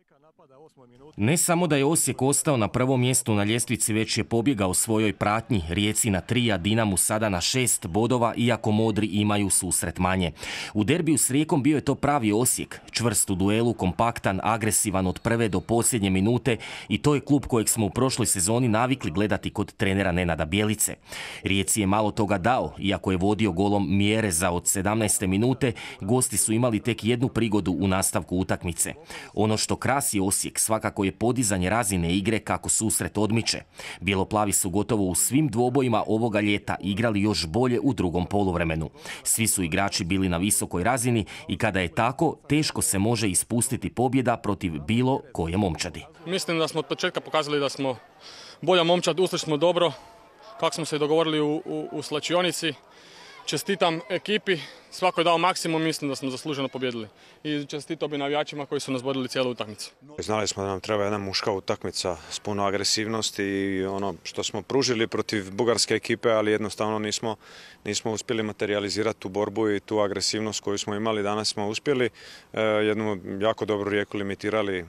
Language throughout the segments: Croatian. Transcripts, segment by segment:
Ne samo da je Osijek ostao na prvom mjestu na ljestvici, već je pobjegao svojoj pratnji. Rijeci na 3, a Dinamu sada na 6 bodova, iako modri imaju susret manje. U derbiju s Rijekom bio je to pravi Osijek. Čvrst u duelu, kompaktan, agresivan od prve do posljednje minute i to je klub kojeg smo u prošloj sezoni navikli gledati kod trenera Nenada Bjelice. Rijeci je malo toga dao, iako je vodio golom Mjereza od 17. minute, gosti su imali tek jednu prigodu u nastavku utakmice. Ono što krasi Osijek svakako je podizanje razine igre kako susret odmiče. Bijeloplavi su gotovo u svim dvobojima ovoga ljeta igrali još bolje u drugom poluvremenu. Svi su igrači bili na visokoj razini i kada je tako, teško se može ispustiti pobjeda protiv bilo koje momčadi. Mislim da smo od početka pokazali da smo bolja momčad, ušli smo dobro, kako smo se i dogovorili u slačionici. Čestitam ekipi, svako je dao maksimum, mislim da smo zasluženo pobjedili. I čestitao bi navijačima koji su nas vodili cijelu utakmicu. Znali smo da nam treba jedna muška utakmica s puno agresivnosti i ono što smo pružili protiv bugarske ekipe, ali jednostavno nismo uspjeli materializirati tu borbu i tu agresivnost koju smo imali. Danas smo uspjeli, jednu jako dobru Rijeku limitirali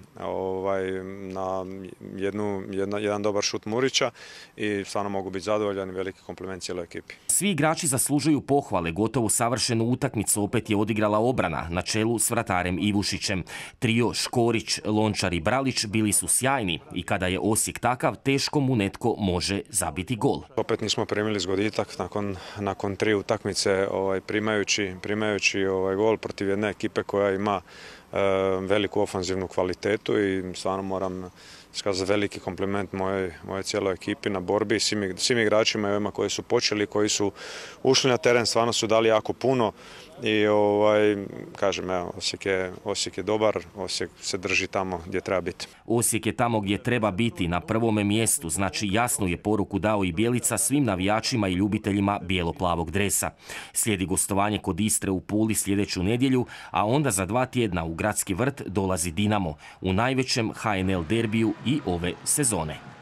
na jedan dobar šut Murića i stvarno mogu biti zadovoljan i veliki kompliment cijeloj ekipi. Svi igrači zaslužuju pohvale, gotovo savršenu utakmicu opet je odigrala obrana na čelu s vratarem Ivušićem. Trio Škorić, Lončar i Bralić bili su sjajni i kada je Osijek takav, teško mu netko može zabiti gol. Opet nismo primili zgoditak nakon 3 utakmice primajući gol protiv jedne ekipe koja ima veliku ofanzivnu kvalitetu i stvarno moram skazati veliki kompliment moje cijeloj ekipi na borbi, svim igračima i ovima koji su počeli, koji su ušli na teren, stvarno su dali jako puno i kažem, Osijek je dobar, Osijek se drži tamo gdje treba biti. Osijek je tamo gdje treba biti, na prvome mjestu, znači jasnu je poruku dao i Bjelica svim navijačima i ljubiteljima bijelo-plavog dresa. Slijedi gostovanje kod Istre u Puli sljedeću nedjelju, a onda za 2 tjedna u Gradski vrt dolazi Dinamo u najvećem HNL derbiju i ove sezone.